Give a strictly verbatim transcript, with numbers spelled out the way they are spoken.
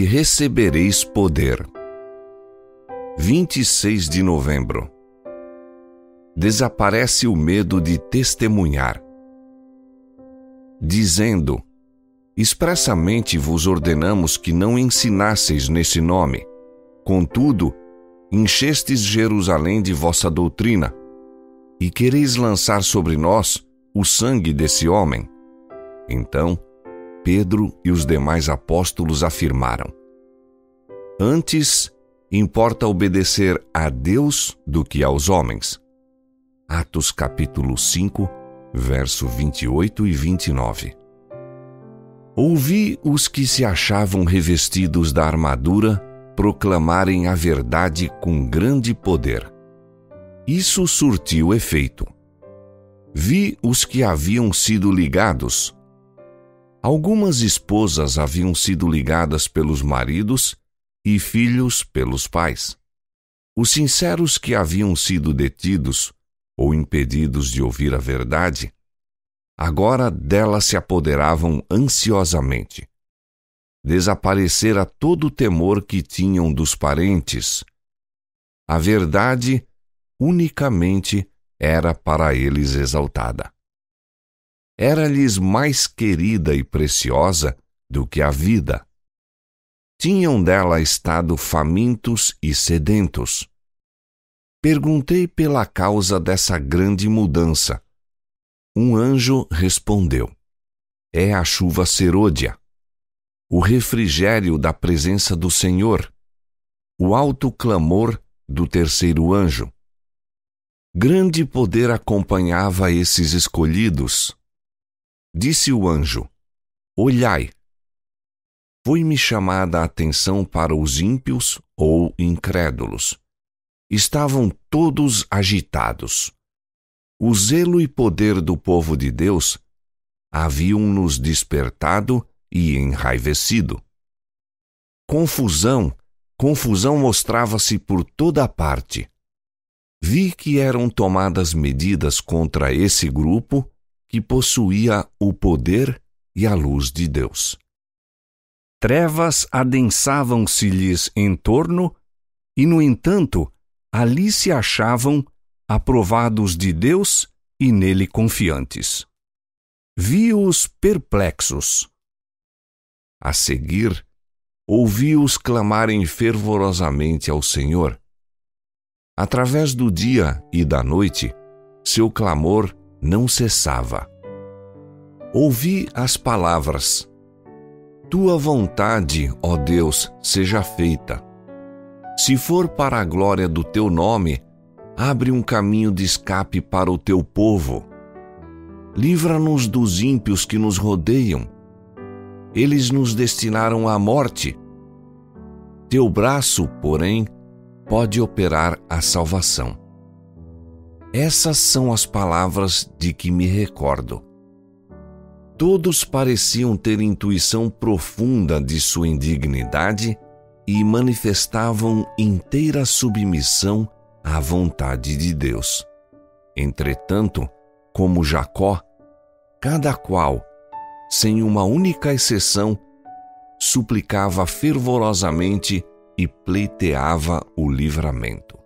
recebereis poder. vinte e seis de novembro. Desaparece o medo de testemunhar. Dizendo: expressamente vos ordenamos que não ensinasseis nesse nome. Contudo, enchestes Jerusalém de vossa doutrina, e quereis lançar sobre nós o sangue desse homem. Então, Pedro e os demais apóstolos afirmaram: antes, importa obedecer a Deus do que aos homens. Atos capítulo cinco, verso vinte e oito e vinte e nove. Ouvi os que se achavam revestidos da armadura proclamarem a verdade com grande poder. Isso surtiu efeito. Vi os que haviam sido ligados. Algumas esposas haviam sido ligadas pelos maridos e filhos pelos pais. Os sinceros que haviam sido detidos ou impedidos de ouvir a verdade, agora dela se apoderavam ansiosamente. Desaparecera todo o temor que tinham dos parentes. A verdade unicamente era para eles exaltada. Era-lhes mais querida e preciosa do que a vida. Tinham dela estado famintos e sedentos. Perguntei pela causa dessa grande mudança. Um anjo respondeu: é a chuva serôdia, o refrigério da presença do Senhor, o alto clamor do terceiro anjo. Grande poder acompanhava esses escolhidos. Disse o anjo: olhai. Foi-me chamada a atenção para os ímpios ou incrédulos. Estavam todos agitados. O zelo e poder do povo de Deus haviam-nos despertado e enraivecido. Confusão, confusão mostrava-se por toda a parte. Vi que eram tomadas medidas contra esse grupo que possuía o poder e a luz de Deus. Trevas adensavam-se-lhes em torno e, no entanto, ali se achavam aprovados de Deus e nele confiantes. Vi-os perplexos. A seguir, ouvi-os clamarem fervorosamente ao Senhor. Através do dia e da noite, seu clamor não cessava. Ouvi as palavras: tua vontade, ó Deus, seja feita. Se for para a glória do teu nome, abre um caminho de escape para o teu povo. Livra-nos dos ímpios que nos rodeiam. Eles nos destinaram à morte. Teu braço, porém, pode operar a salvação. Essas são as palavras de que me recordo. Todos pareciam ter intuição profunda de sua indignidade e manifestavam inteira submissão à vontade de Deus. Entretanto, como Jacó, cada qual, sem uma única exceção, suplicava fervorosamente e pleiteava o livramento.